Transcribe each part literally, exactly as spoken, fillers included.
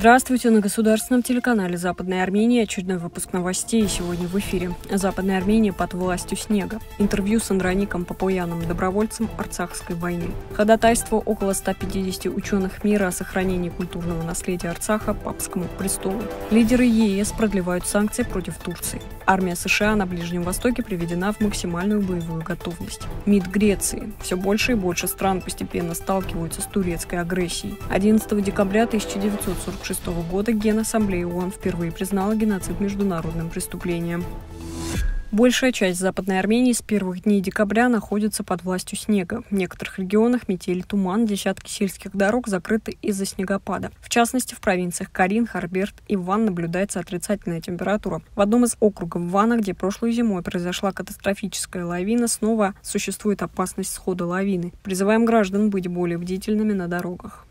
Здравствуйте! На государственном телеканале Западной Армении очередной выпуск новостей. Сегодня в эфире. Западная Армения под властью снега. Интервью с Андроником Папуяном, добровольцем Арцахской войны. Ходатайство около ста пятидесяти ученых мира о сохранении культурного наследия Арцаха папскому престолу. Лидеры ЕС продлевают санкции против Турции. Армия США на Ближнем Востоке приведена в максимальную боевую готовность. МИД Греции. Все больше и больше стран постепенно сталкиваются с турецкой агрессией. одиннадцатого декабря тысяча девятьсот сорок шестого года Генассамблея ООН впервые признала геноцид международным преступлением. Большая часть Западной Армении с первых дней декабря находится под властью снега. В некоторых регионах метель, туман, десятки сельских дорог закрыты из-за снегопада. В частности, в провинциях Карин, Харберт и Ван наблюдается отрицательная температура. В одном из округов Вана, где прошлой зимой произошла катастрофическая лавина, снова существует опасность схода лавины. Призываем граждан быть более бдительными на дорогах.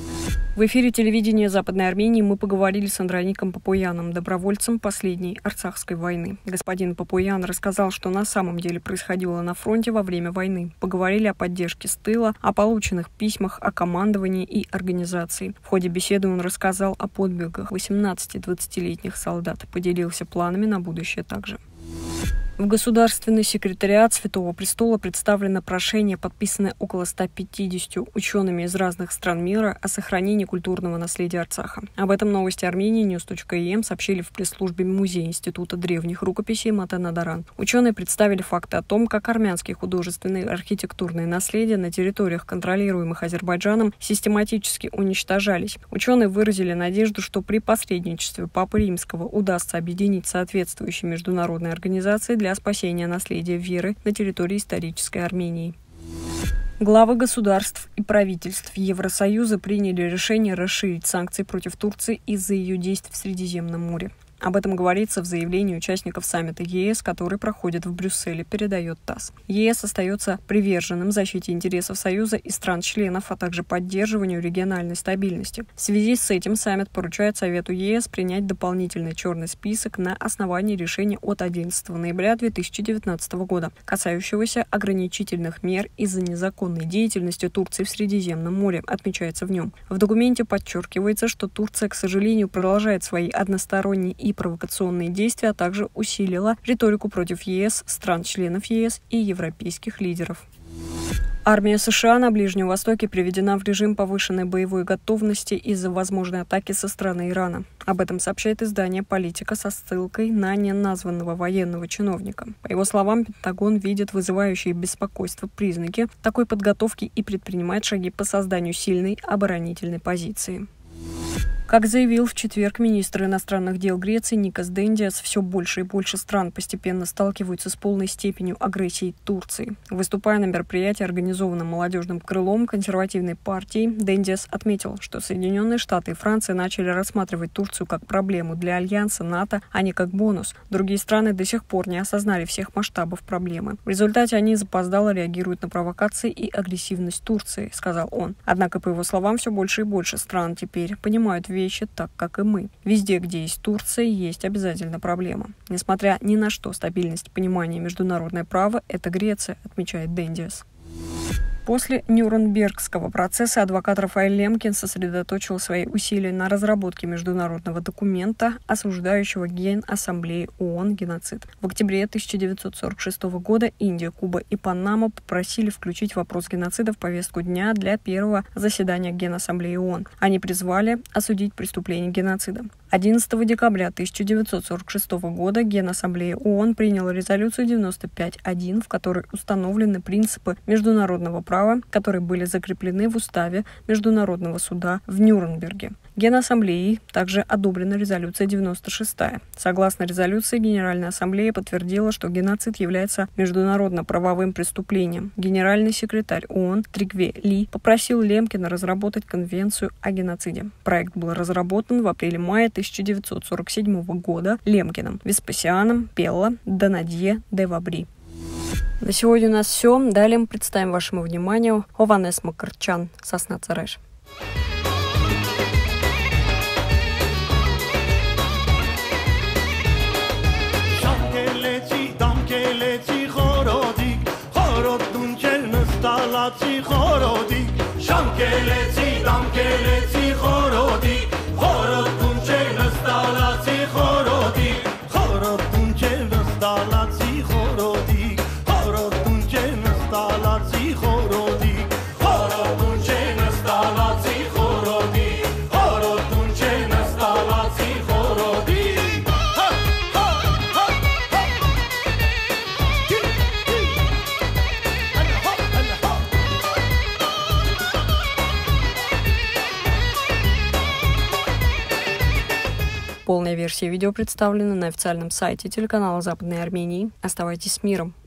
В эфире телевидения Западной Армении мы поговорили с Андроником Папуяном, добровольцем последней Арцахской войны. Господин Папуян рассказал, что на самом деле происходило на фронте во время войны. Поговорили о поддержке с тыла, о полученных письмах, о командовании и организации. В ходе беседы он рассказал о подвигах восемнадцати-двадцатилетних солдат, поделился планами на будущее также. В Государственный секретариат Святого Престола представлено прошение, подписанное около ста пятидесятью учеными из разных стран мира о сохранении культурного наследия Арцаха. Об этом новости Армении news.im сообщили в пресс-службе Музея Института древних рукописей Матанадаран. Ученые представили факты о том, как армянские художественные и архитектурные наследия на территориях, контролируемых Азербайджаном, систематически уничтожались. Ученые выразили надежду, что при посредничестве Папы Римского удастся объединить соответствующие международные организации для для спасения наследия веры на территории исторической Армении. Главы государств и правительств Евросоюза приняли решение расширить санкции против Турции из-за ее действий в Средиземном море. Об этом говорится в заявлении участников саммита ЕС, который проходит в Брюсселе, передает ТАСС. ЕС остается приверженным защите интересов Союза и стран-членов, а также поддерживанию региональной стабильности. В связи с этим саммит поручает Совету ЕС принять дополнительный черный список на основании решения от одиннадцатого ноября две тысячи девятнадцатого года, касающегося ограничительных мер из-за незаконной деятельности Турции в Средиземном море, отмечается в нем. В документе подчеркивается, что Турция, к сожалению, продолжает свои односторонние и провокационные действия, а также усилила риторику против ЕС, стран-членов ЕС и европейских лидеров. Армия США на Ближнем Востоке приведена в режим повышенной боевой готовности из-за возможной атаки со стороны Ирана. Об этом сообщает издание «Политика» со ссылкой на неназванного военного чиновника. По его словам, Пентагон видит вызывающие беспокойство признаки такой подготовки и предпринимает шаги по созданию сильной оборонительной позиции. Как заявил в четверг министр иностранных дел Греции Никос Дендиас, все больше и больше стран постепенно сталкиваются с полной степенью агрессии Турции. Выступая на мероприятии, организованном молодежным крылом консервативной партии, Дендиас отметил, что Соединенные Штаты и Франция начали рассматривать Турцию как проблему для Альянса НАТО, а не как бонус. Другие страны до сих пор не осознали всех масштабов проблемы. В результате они запоздало реагируют на провокации и агрессивность Турции, сказал он. Однако, по его словам, все больше и больше стран теперь понимают вещи так, как и мы. Везде, где есть Турция, есть обязательно проблема. Несмотря ни на что, стабильность понимания международное право – это Греция, отмечает Дендиас. После Нюрнбергского процесса адвокат Рафаэль Лемкин сосредоточил свои усилия на разработке международного документа, осуждающего Генассамблеи ООН геноцид. В октябре тысяча девятьсот сорок шестого года Индия, Куба и Панама попросили включить вопрос геноцида в повестку дня для первого заседания Генассамблеи ООН. Они призвали осудить преступление геноцида. одиннадцатого декабря тысяча девятьсот сорок шестого года Генассамблея ООН приняла резолюцию девяносто пять один, в которой установлены принципы международного права, которые были закреплены в уставе Международного суда в Нюрнберге. Генассамблеей также одобрена резолюция девяносто шестая. Согласно резолюции, Генеральная ассамблея подтвердила, что геноцид является международно-правовым преступлением. Генеральный секретарь ООН Тригве Ли попросил Лемкина разработать конвенцию о геноциде. Проект был разработан в апреле-мае тысяча девятьсот сорок седьмого года Лемкиным, Веспасианом, Пелло, Донадье, Девабри. На сегодня у нас все. Далее мы представим вашему вниманию Ованес Макарчан, Сосна Цареш. Շան կելեցի, դամ կելեցի խորոդիկ, խորոդ версия видео представлена на официальном сайте телеканала Западной Армении. Оставайтесь с миром.